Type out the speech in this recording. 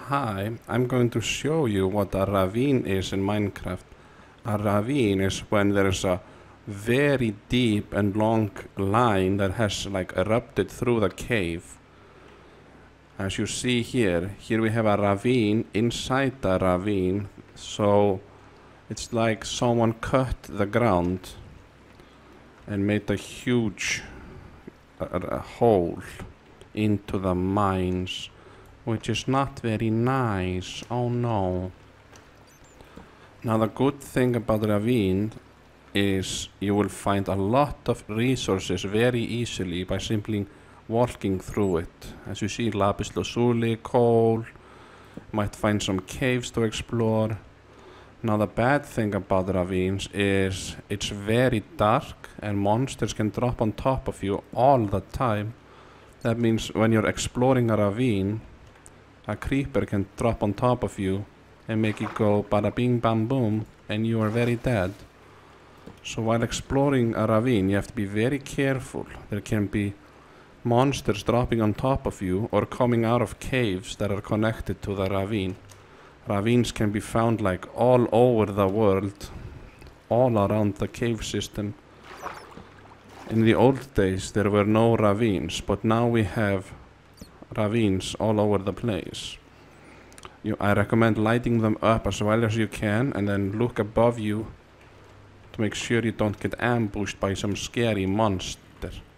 Hi, I'm going to show you what a ravine is in Minecraft. A ravine is when there's a very deep and long line that has like erupted through the cave. As you see here we have a ravine inside the ravine, so it's like someone cut the ground and made a huge hole into the mines, which is not very nice. Oh no. Now the good thing about ravine is you will find a lot of resources very easily by simply walking through it. As you see, lapis lazuli, coal, might find some caves to explore. Now the bad thing about ravines is it's very dark and monsters can drop on top of you all the time. That means when you're exploring a ravine, a creeper can drop on top of you and make you go bada bing bam boom and you are very dead. So while exploring a ravine you have to be very careful. There can be monsters dropping on top of you or coming out of caves that are connected to the ravine. Ravines can be found like all over the world, all around the cave system. In the old days there were no ravines, but now we have ravines all over the place. I recommend lighting them up as well as you can and then look above you to make sure you don't get ambushed by some scary monster.